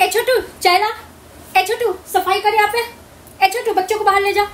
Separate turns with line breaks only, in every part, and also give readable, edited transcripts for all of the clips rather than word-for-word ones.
ए छोटू चाय ला, ए छोटू सफाई कर यहाँ पे, ए छोटू बच्चों को बाहर ले जा।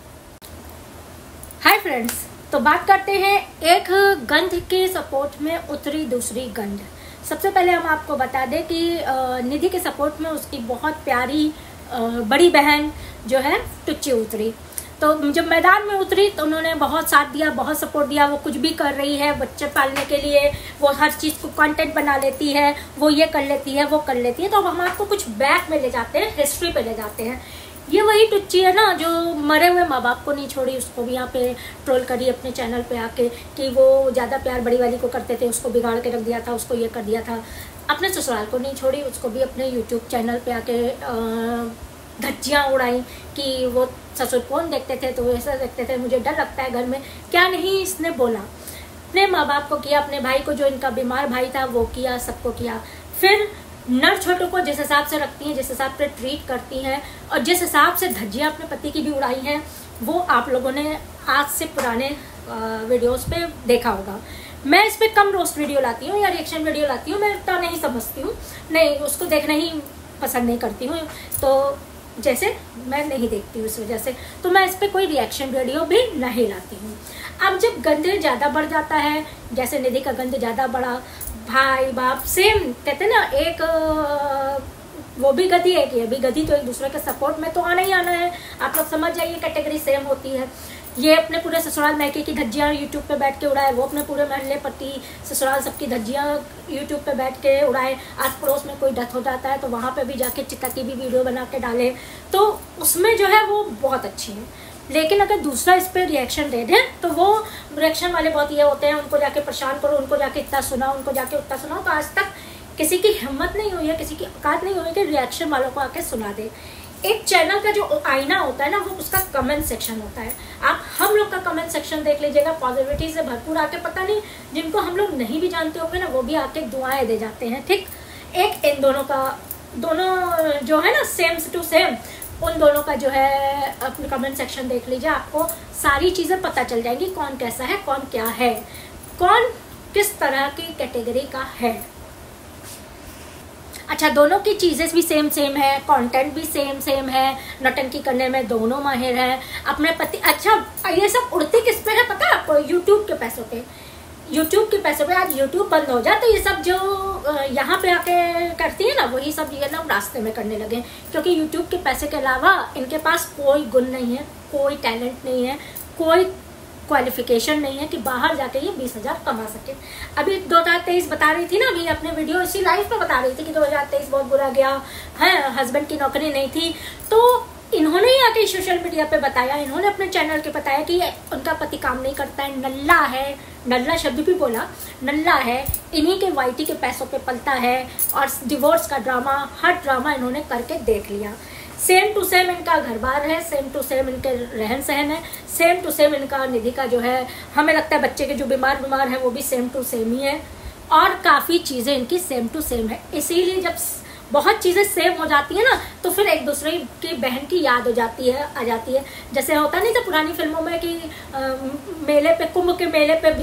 हाय फ्रेंड्स, तो बात करते हैं एक गंध के सपोर्ट में उतरी दूसरी गंध। सबसे पहले हम आपको बता दें कि निधि के सपोर्ट में उसकी बहुत प्यारी बड़ी बहन जो है टुच्ची उतरी। तो जब मैदान में उतरी तो उन्होंने बहुत साथ दिया, बहुत सपोर्ट दिया। वो कुछ भी कर रही है बच्चे पालने के लिए, वो हर चीज़ को कंटेंट बना लेती है, वो ये कर लेती है, वो कर लेती है। तो अब हम आपको कुछ बैक में ले जाते हैं, हिस्ट्री पे ले जाते हैं। ये वही टुच्ची है ना जो मरे हुए माँ बाप को नहीं छोड़ी, उसको भी यहाँ पे ट्रोल करी अपने चैनल पे आके कि वो ज़्यादा प्यार बड़ी वाली को करते थे, उसको बिगाड़ के रख दिया था, उसको ये कर दिया था। अपने ससुराल को नहीं छोड़ी, उसको भी अपने यूट्यूब चैनल पे आके धज्जियाँ उड़ाई कि वो ससुर कौन देखते थे, तो ऐसा देखते थे, मुझे डर लगता है घर में। क्या नहीं इसने बोला, अपने माँ बाप को किया, अपने भाई को जो इनका बीमार भाई था वो किया, सबको किया। फिर नर छोटों को जिस हिसाब से रखती हैं, जिस हिसाब से ट्रीट करती हैं और जिस हिसाब से धज्जियाँ अपने पति की भी उड़ाई हैं, वो आप लोगों ने आज से पुराने वीडियोस पे देखा होगा। मैं इस पर कम रोस्ट वीडियो लाती हूँ या रिएक्शन वीडियो लाती हूँ, मैं इतना नहीं समझती हूँ, नहीं उसको देखना ही पसंद नहीं करती हूँ, तो जैसे मैं नहीं देखती हूँ इस वजह से, तो मैं इस पर कोई रिएक्शन वीडियो भी नहीं लाती हूँ। अब जब गंध ज़्यादा बढ़ जाता है, जैसे निधि का गंध ज़्यादा बढ़ा, भाई बाप सेम कहते ना, एक वो भी गधी है कि ये भी गधी, तो एक दूसरे के सपोर्ट में तो आना ही आना है। आप लोग समझ जाइए, कैटेगरी सेम होती है। ये अपने पूरे ससुराल मैके की धज्जियाँ यूट्यूब पे बैठ के उड़ाए, वो अपने पूरे महल्ले पति ससुराल सबकी धज्जियाँ यूट्यूब पे बैठ के उड़ाए। आस पड़ोस में कोई डेथ हो जाता है तो वहाँ पे भी जाके चिता की भी वीडियो बना के डाले, तो उसमें जो है वो बहुत अच्छी है। लेकिन अगर दूसरा इस पर रिएक्शन दे दें तो वो रिएक्शन वाले बहुत ये होते हैं, उनको जाके परेशान करो, उनको जाके इतना सुनाओ, उनको जाके उतना सुनाओ। तो आज तक किसी की हिम्मत नहीं हुई है, किसी की औकात नहीं हुई कि रिएक्शन वालों को आके सुना दे। एक चैनल का जो आईना होता है ना, वो उसका कमेंट सेक्शन होता है। आप हम लोग का कमेंट सेक्शन देख लीजिएगा, पॉजिटिविटी से भरपूर आके, पता नहीं जिनको हम लोग नहीं भी जानते होंगे ना, वो भी आके दुआएं दे जाते हैं। ठीक, एक इन दोनों का, दोनों जो है ना सेम टू सेम, उन दोनों का जो है अपने कमेंट सेक्शन देख लीजिए, आपको सारी चीज़ें पता चल जाएंगी, कौन कैसा है, कौन क्या है, कौन किस तरह की कैटेगरी का है। अच्छा, दोनों की चीज़ें भी सेम सेम है, कंटेंट भी सेम सेम है, नौटंकी करने में दोनों माहिर हैं अपने पति। अच्छा, ये सब उड़ती किस पे है पता है आपको? यूट्यूब के पैसों पे, यूट्यूब के पैसों पे। आज यूट्यूब बंद हो जाए तो ये सब जो यहाँ पे आके करती है ना, वही सब ये लोग रास्ते में करने लगे, क्योंकि यूट्यूब के पैसे के अलावा इनके पास कोई गुण नहीं है, कोई टैलेंट नहीं है, कोई क्वालिफिकेशन नहीं है कि बाहर जाके ये 20,000 कमा सके। अभी 2023 बता रही थी ना, अभी अपने वीडियो इसी लाइफ में बता रही थी कि 2023 बहुत बुरा गया है, हस्बैंड की नौकरी नहीं थी। तो इन्होंने ही आके सोशल मीडिया पे बताया, इन्होंने अपने चैनल के बताया कि उनका पति काम नहीं करता है, नल्ला है, नल्ला शब्द भी बोला, नल्ला है, इन्हीं के वाईटी के पैसों पे पलता है, और डिवोर्स का ड्रामा, हर ड्रामा इन्होंने करके देख लिया। सेम टू सेम इनका घर बार है, सेम टू सेम इनके रहन सहन है, सेम टू सेम इनका निधि का जो है, हमें लगता है बच्चे के जो बीमार है वो भी सेम टू सेम ही है, और काफ़ी चीज़ें इनकी सेम टू सेम है। इसीलिए जब बहुत चीज़ें सेम हो जाती है ना, तो फिर एक दूसरे की बहन की याद हो जाती है, आ जाती है। जैसे होता नहीं था पुरानी फिल्मों में कि मेले पे, कुंभ के मेले पे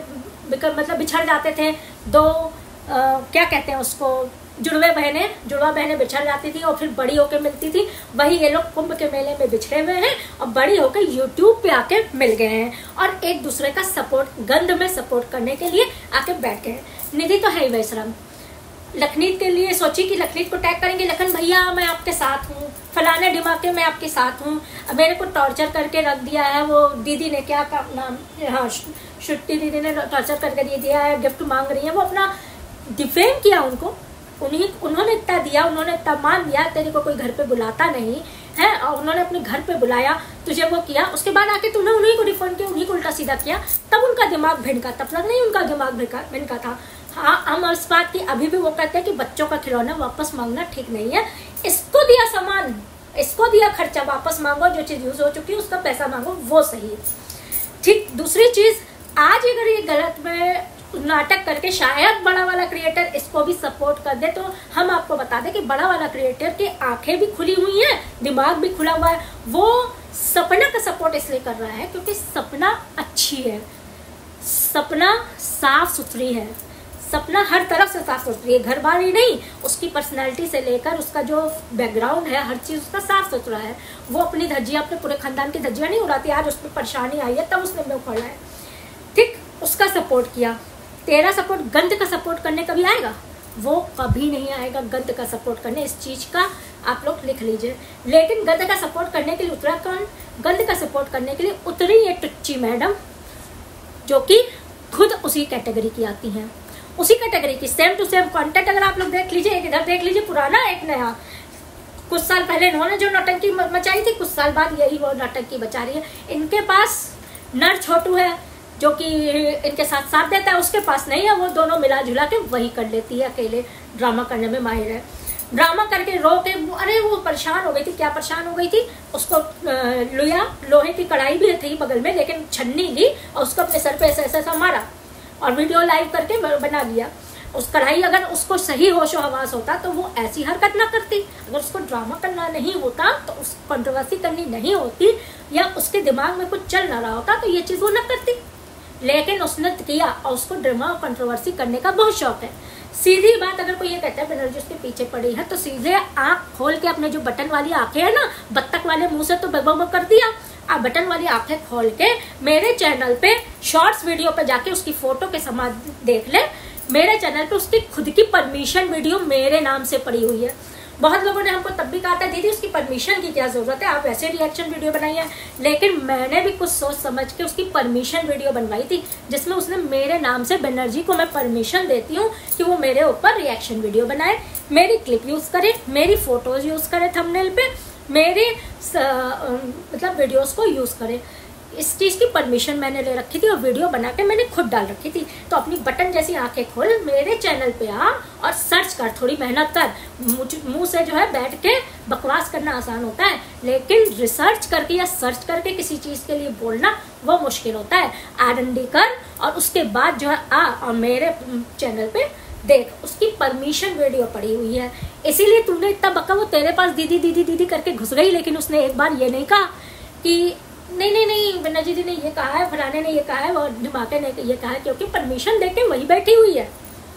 बिछड़ जाते थे दो, क्या कहते हैं उसको, जुड़वा बहनें बिछड़ जाती थी और फिर बड़ी होकर मिलती थी। वही ये लोग कुंभ के मेले में बिछड़े हुए हैं और बड़ी होकर यूट्यूब पे आके मिल गए हैं, और एक दूसरे का सपोर्ट, गंध में सपोर्ट करने के लिए आके बैठ गए। निधि तो है ही वैश्रम, लखनीत के लिए सोची कि लखनीत को टैग करेंगे, लखन भैया मैं आपके साथ हूँ, फलाने दिमाग मैं आपके साथ हूँ, मेरे को टॉर्चर करके रख दिया है वो दीदी ने, क्या नाम, हाँ श्रुति दीदी ने टॉर्चर करके दे दिया है, गिफ्ट मांग रही है, वो अपना डिफेम किया उनको, उन्होंने इतना दिया, उन्होंने इतना मान दिया, तेरे को कोई घर पे बुलाता नहीं है, और उन्होंने अपने घर पे बुलाया, तुझे वो किया, उसके बाद आके तूने उन्हीं को डिफेंड किया, उन्हीं को उल्टा सीधा किया, तब उनका दिमाग भिनका, तब तक नहीं उनका दिमाग भिनका था। हाँ, हम इस बात की अभी भी वो कहते हैं कि बच्चों का खिलौना वापस मांगना ठीक नहीं है, इसको दिया सामान, इसको दिया खर्चा, वापस मांगो, जो चीज़ यूज हो चुकी है उसका पैसा मांगो, वो सही है। ठीक, दूसरी चीज़, आज अगर ये गलत में नाटक करके शायद बड़ा वाला क्रिएटर इसको भी सपोर्ट कर दे, तो हम आपको बता दें कि बड़ा वाला क्रिएटर की आंखें भी खुली हुई हैं, दिमाग भी खुला हुआ है। वो सपना का सपोर्ट इसलिए कर रहा है क्योंकि सपना अच्छी है, सपना साफ सुथरी है, सपना हर तरफ से साफ सुथरी है, घर बार ही नहीं, उसकी पर्सनैलिटी से लेकर उसका जो बैकग्राउंड है हर चीज उसका साफ सुथरा है। वो अपनी धज्जियां, अपने पूरे खानदान की धज्जियां नहीं उड़ाती। आज उसमें परेशानी आई है तब उसने मुंह खोला है, ठीक, उसका सपोर्ट किया। तेरा सपोर्ट गंद का सपोर्ट करने कभी आएगा? वो कभी नहीं आएगा गंद का सपोर्ट करने। इस चीज का आप लोग लिख लीजिए। लेकिन गंद का सपोर्ट करने के लिए उतरा कौन? गंद का सपोर्ट करने के लिए उतरी ये टुच्ची मैडम, जो कि खुद उसी कैटेगरी की आती हैं, उसी कैटेगरी की सेम टू सेम कंटेंट। अगर आप लोग देख लीजिए, एक इधर देख लीजिए पुराना, एक नया। कुछ साल पहले इन्होंने जो नौटंकी मचाई थी, कुछ साल बाद यही वो नौटंकी बचा रही है। इनके पास नर छोटू है जो कि इनके साथ साथ देता है, उसके पास नहीं है। वो दोनों मिला जुला के वही कर लेती है, अकेले ड्रामा करने में माहिर है। ड्रामा करके रो के, अरे वो परेशान हो गई थी, क्या परेशान हो गई थी, उसको लोहे की कढ़ाई भी थी बगल में, लेकिन छन्नी ली और उसको अपने सर पे ऐसा ऐसा मारा और वीडियो लाइव करके बना लिया। उस कढ़ाई, अगर उसको सही होशो हवास होता तो वो ऐसी हरकत ना करती। अगर उसको ड्रामा करना नहीं होता तो उस कंट्रोवर्सी करनी नहीं होती, या उसके दिमाग में कुछ चल ना रहा होता तो ये चीज वो ना करती। लेकिन उसने किया और उसको ड्रामा और कंट्रोवर्सी करने का बहुत शौक है। सीधी बात, अगर कोई ये कहता है बेनर्जी उसके पीछे पड़ी है, तो सीधे आंख खोल के अपने जो बटन वाली आंखें है ना, बत्तख वाले मुंह से तो बक कर दिया, आप बटन वाली आंखें खोल के मेरे चैनल पे शॉर्ट्स वीडियो पे जाके उसकी फोटो के समान देख ले। मेरे चैनल पे उसकी खुद की परमिशन वीडियो मेरे नाम से पड़ी हुई है। बहुत लोगों ने हमको तब भी कहा था दीदी उसकी परमिशन की क्या जरूरत है, आप ऐसे रिएक्शन वीडियो बनाइए। लेकिन मैंने भी कुछ सोच समझ के उसकी परमिशन वीडियो बनवाई थी, जिसमें उसने मेरे नाम से बेनर्जी को मैं परमिशन देती हूँ कि वो मेरे ऊपर रिएक्शन वीडियो बनाए, मेरी क्लिप यूज करे, मेरी फोटोज यूज करे थंबनेल पे, मेरे मतलब वीडियोस को यूज करे। इस चीज की परमिशन मैंने ले रखी थी और वीडियो बना के मैंने खुद डाल रखी थी। तो अपनी बटन जैसी आंखें खोल, मेरे चैनल पे आ और सर्च कर, थोड़ी मेहनत कर। मुंह से जो है बैठ के बकवास करना आसान होता है, लेकिन रिसर्च करके या सर्च करके किसी चीज के लिए बोलना वो मुश्किल होता है। R&D कर और उसके बाद जो है आ और मेरे चैनल पे देख, उसकी परमिशन वीडियो पड़ी हुई है। इसीलिए तुमने इतना बका, वो तेरे पास दीदी दीदी दीदी करके घुस गई, लेकिन उसने एक बार ये नहीं कहा कि नहीं बेनर्जी जी ने ये कहा है, फलाने ने ये कहा है और धमाके ने ये कहा है, क्योंकि परमिशन देके वही बैठी हुई है।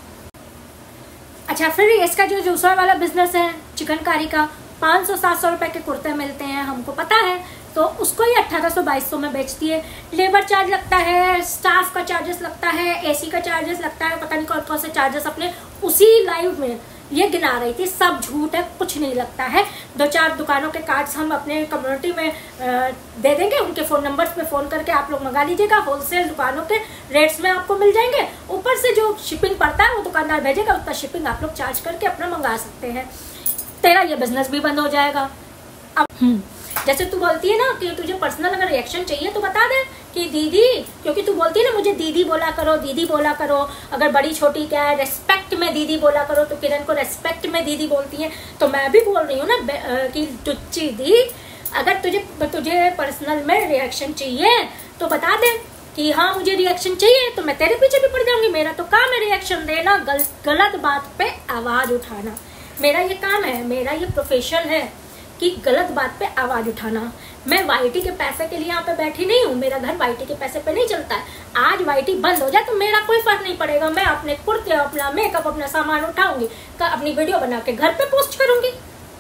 अच्छा, फिर इसका जो जूसर वाला बिजनेस है चिकनकारी का, 500-700 रुपए के कुर्ते मिलते हैं, हमको पता है। तो उसको ही 1800-2200 में बेचती है। लेबर चार्ज लगता है, स्टाफ का चार्जेस लगता है, AC का चार्जेस लगता है, पता नहीं कौन कौन से चार्जेस अपने उसी लाइव में ये गिना रही थी। सब झूठ है, कुछ नहीं लगता है। 2-4 दुकानों के कार्ड्स हम अपने कम्युनिटी में दे देंगे, उनके फोन नंबर्स पे फोन करके आप लोग मंगा लीजिएगा। होलसेल दुकानों के रेट्स में आपको मिल जाएंगे। ऊपर से जो शिपिंग पड़ता है वो दुकानदार भेजेगा, उतना शिपिंग आप लोग चार्ज करके अपना मंगा सकते हैं। तेरा ये बिजनेस भी बंद हो जाएगा। अब जैसे तू बोलती है ना कि तुझे पर्सनल अगर रिएक्शन चाहिए तो बता दे कि दीदी, क्योंकि तू बोलती है ना मुझे दीदी बोला करो, दीदी बोला करो, अगर बड़ी छोटी क्या है, रेस्पेक्ट में दीदी बोला करो। तो किरण को रेस्पेक्ट में दीदी बोलती है, तो मैं भी बोल रही हूँ ना कि टुच्ची दी, अगर तुझे पर्सनल में रिएक्शन चाहिए तो बता दे कि हाँ मुझे रिएक्शन चाहिए, तो मैं तेरे पीछे भी पड़ जाऊंगी। मेरा तो काम है रिएक्शन देना, गलत बात पे आवाज उठाना, मेरा ये काम है, मेरा ये प्रोफेशन है कि गलत बात पे आवाज उठाना। मैं YT के पैसे के लिए यहाँ पे बैठी नहीं हूँ, मेरा घर YT के पैसे पे नहीं चलता है। आज YT बंद हो जाए तो मेरा कोई फर्क नहीं पड़ेगा, मैं अपने कुर्ते, अपना मेकअप, अपना सामान उठाऊंगी, अपनी वीडियो बना के घर पे पोस्ट करूंगी।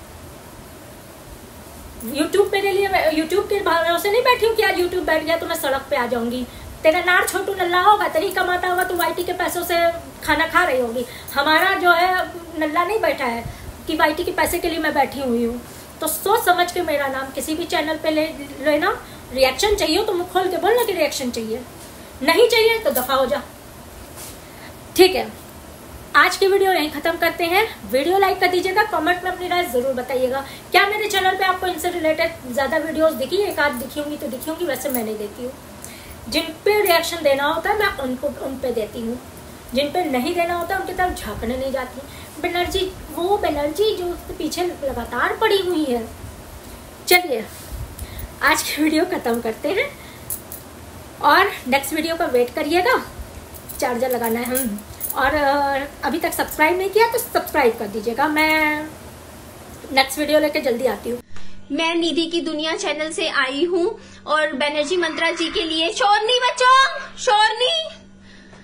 यूट्यूब मेरे लिए, यूट्यूब के भरोसे नहीं बैठी हूँ कि आज यूट्यूब बैठ गया तो मैं सड़क पे आ जाऊंगी। तेरा नार छोटू नल्ला होगा, तेरी कमाता होगा तो YT के पैसों से खाना खा रही होगी। हमारा जो है नल्ला नहीं बैठा है कि YT के पैसे के लिए मैं बैठी हुई हूँ। तो सोच समझ के मेरा नाम किसी भी चैनल पे लेना। रिएक्शन चाहिए तो मुंह खोल के बोलना कि रिएक्शन चाहिए, नहीं चाहिए तो दफा हो जा, ठीक है। आज की वीडियो यहीं खत्म करते हैं। वीडियो लाइक कर दीजिएगा, कमेंट में अपनी राय जरूर बताइएगा। क्या मेरे चैनल पे आपको इनसे रिलेटेड ज्यादा वीडियोस दिखी? एक आध दिखी होंगी तो दिखी होंगी, वैसे मैं नहीं देती हूँ। जिन पे रिएक्शन देना होता है मैं उन पे देती हूँ, जिन पे नहीं देना होता उनकी तरफ झांकने नहीं जाती। बेनर्जी, वो बेनर्जी जो उसके पीछे लगातार पड़ी हुई है। चलिए आज की वीडियो खत्म करते हैं और नेक्स्ट वीडियो का वेट करिएगा, चार्जर लगाना है हम। और अभी तक सब्सक्राइब नहीं किया तो सब्सक्राइब कर दीजिएगा। मैं नेक्स्ट वीडियो लेके जल्दी आती हूँ।
मैं निधि की दुनिया चैनल से आई हूँ और बेनर्जी मंत्रा जी के लिए शोर नहीं बच्चों, शोर नहीं,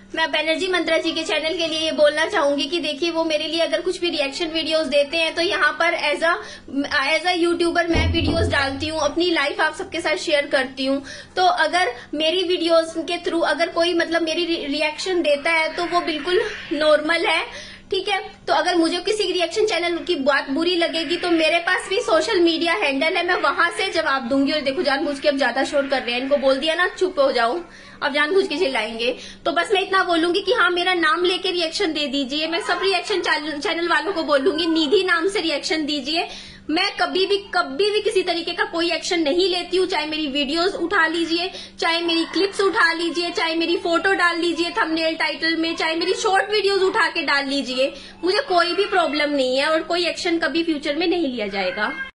मैं बैनर्जी मंत्रा जी के चैनल के लिए ये बोलना चाहूंगी कि देखिए, वो मेरे लिए अगर कुछ भी रिएक्शन वीडियोस देते हैं तो यहाँ पर एज अ यूट्यूबर मैं वीडियोस डालती हूँ, अपनी लाइफ आप सबके साथ शेयर करती हूँ। तो अगर मेरी वीडियोस के थ्रू अगर कोई मतलब मेरी रिएक्शन देता है तो वो बिल्कुल नॉर्मल है, ठीक है। तो अगर मुझे किसी रिएक्शन चैनल की बात बुरी लगेगी तो मेरे पास भी सोशल मीडिया हैंडल है, मैं वहां से जवाब दूंगी। और देखो, जानबूझ के अब ज्यादा शोर कर रहे हैं, इनको बोल दिया ना चुप हो जाओ, अब जानबूझ के चिल्लाएंगे। तो बस मैं इतना बोलूंगी कि हाँ, मेरा नाम लेके रिएक्शन दे दीजिए। मैं सब रिएक्शन चैनल वालों को बोलूंगी, निधि नाम से रिएक्शन दीजिए। मैं कभी भी किसी तरीके का कोई एक्शन नहीं लेती हूँ, चाहे मेरी वीडियोस उठा लीजिए, चाहे मेरी क्लिप्स उठा लीजिए, चाहे मेरी फोटो डाल लीजिए थंबनेल टाइटल में, चाहे मेरी शॉर्ट वीडियोस उठा के डाल लीजिए, मुझे कोई भी प्रॉब्लम नहीं है और कोई एक्शन कभी फ्यूचर में नहीं लिया जाएगा।